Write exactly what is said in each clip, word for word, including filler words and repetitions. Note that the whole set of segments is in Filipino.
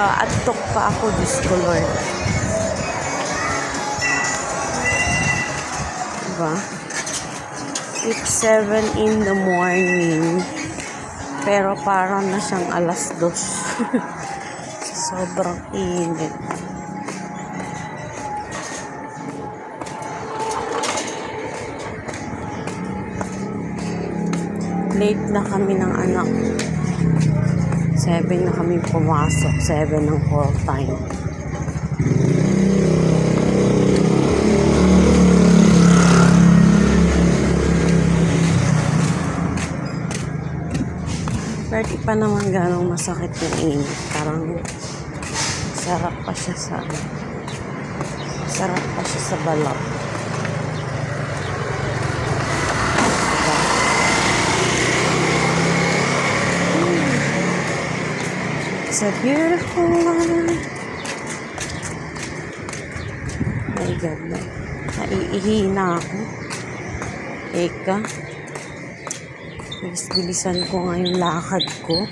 Nag-atok pa ako, Diyos ko Lord. Diba? It's seven in the morning. Pero parang na siyang alas dos. Sobrang init. Late na kami ng anak. seven na kami pumasok. seven ang call time. Pero di pa naman ganong masakit yung init. Parang sarap pa siya sa sarap pa siya sa balak. It's a beautiful one. My God, na. Naiihi na ako. Eka. Bilis-bilisan ko nga yung lakad ko.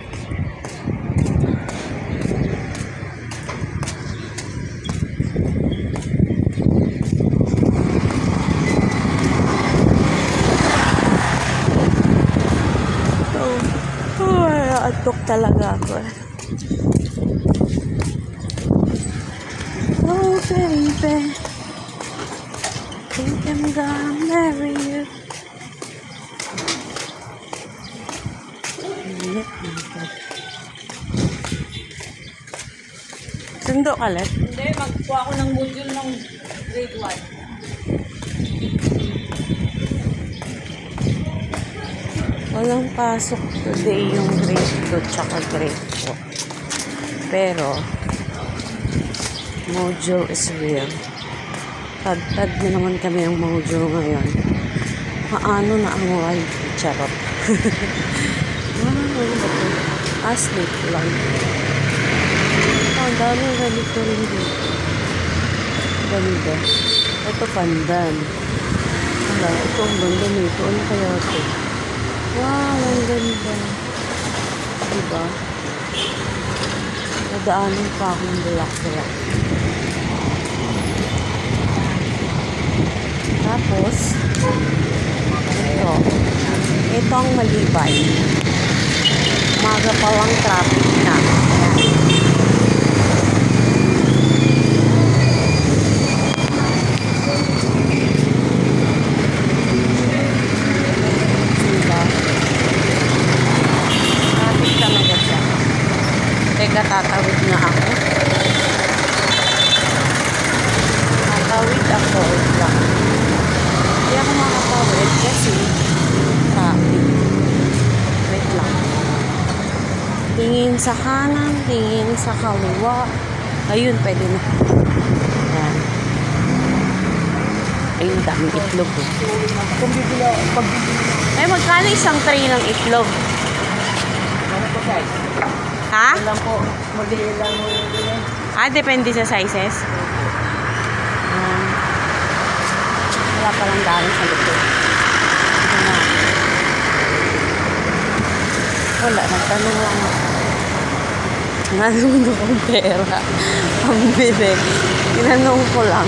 Oh, oh, atok talaga ako. Oh, baby, think I'm gonna marry you. Sundo ka let? Hindi, magkuha ako ng module ng grade one. Walang pasok today yung grade two tsaka grade four. Pero, module is real. Tad-tad na naman kami ang module ngayon. Paano na ang wife? Charot. Ah, sleep lang. Ang daming ganito rin dito. Ganda. Ito pandan. Wala, ito ang ganda nito. Ano kaya ito? Wow, ang ganda. Diba? Nadaanan pa akong bulak-bulak. Tapos, ito. Ito ang Malibay. Umaga pa lang traffic na. Ayan. Teka, tatawid na ako. Tatawid ako. Wait lang. Hindi ako makatawid kasi traffic. Wait lang. Tingin sa kanan, tingin sa kaliwa. Ayun, pwede na. Ayan. Ayun, daming itlog. Eh. Ay, magkano isang tray ng itlog? Ano po, guys? Ha? Lang po, mag-iil lang mo yun. Ah, depende sa sizes. Um, wala palang daan sa likod. Wala. Wala, nagtanong lang ako. Nanong akong pera. Pambili. Tinanong ko lang.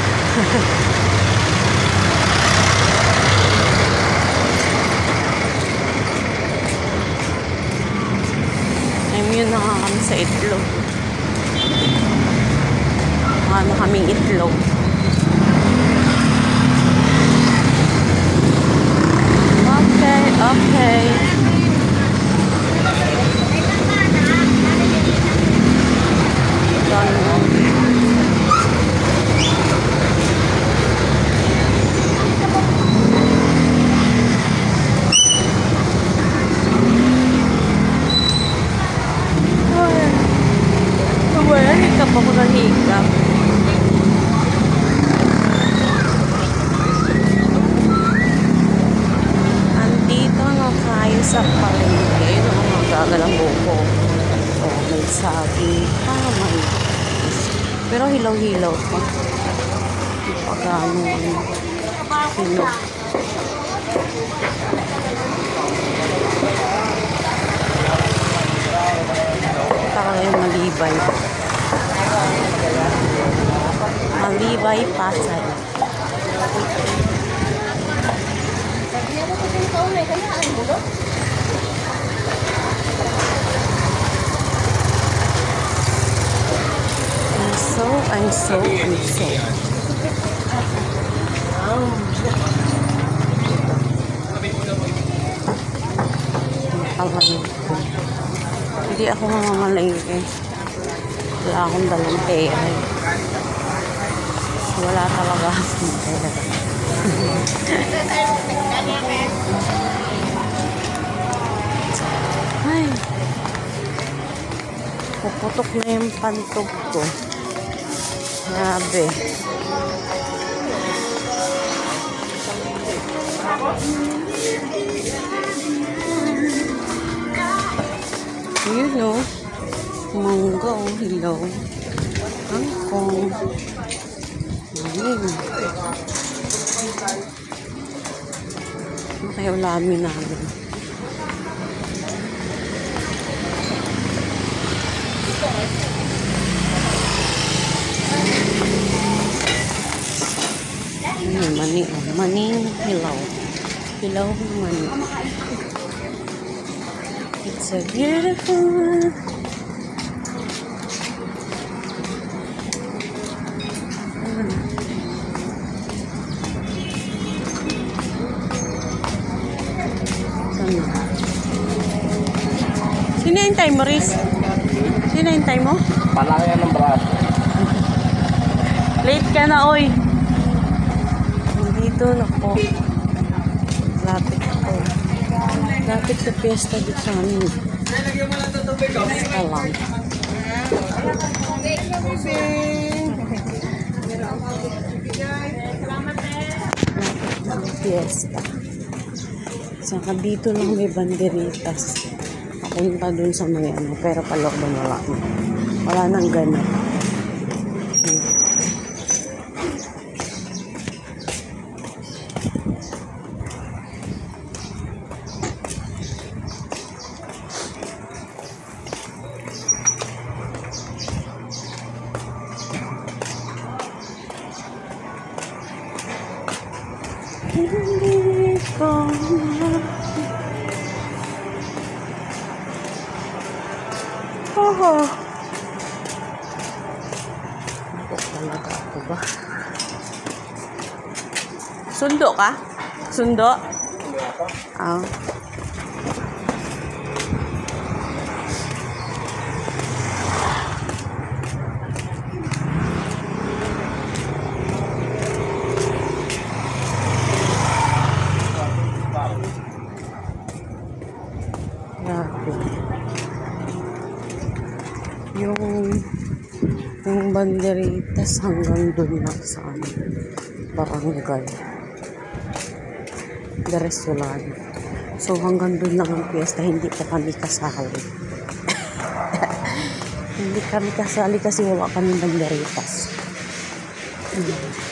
Yun na nga kami sa itlog. Ano kaming itlog. Okay, okay. Ako nahigap. Andito na tayo sa palengke. Ayun ang mga gagalang buko. Oh, may saging. Ah, may. Pero hilaw-hilaw pa. Hindi pa gano'n hilaw. talaga yung Malibay. Malibay, Pasay. I'm so, I'm so, I'm so. Nakalayo. Hindi ako mamamalengke. Wala akong dalang pera. Wala talaga akong pera. Ay. Puputok na yung pantog ko. Grabe. You know, mangga, hilaw, kangkong, ayun. Ano kaya ulamin namin? Ayun, mani, oh, maning hilaw. Hilaw ng mani. It's a beautiful one. Sino yung time mo, Riz? Sino yung time mo? Palangyan ng braso. Late ka na, oy. Dito na po. Lapit ako. Lapit sa piyesta dito sa amin. Piyesta lang. Lapit ng piyesta. Saka dito lang may banderitas. Papunta dun sa mga ano. Pero palooban wala. Wala nang ganap. Hindi ko oh, ako talaga ako ba? Sundo ka? Sundo? Ah. Grabe. Yung yung banderitas hanggang doon lang sa barangay. Daresulan. So hanggang doon lang ang piyesta, hindi pa kami kasali. Hindi kami kasali kasi wala kami banderitas. Hmm.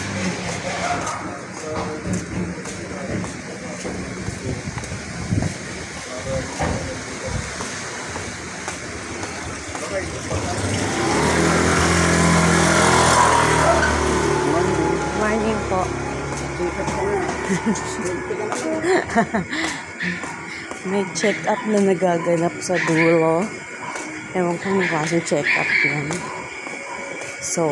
Morning po. May check-up na nagaganap sa dulo. Ewan ko kung kasi check-up yan. So,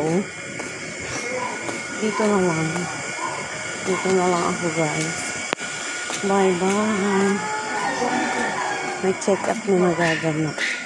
dito na lang. Dito na lang ako, guys. Bye-bye. May check-up na nagaganap.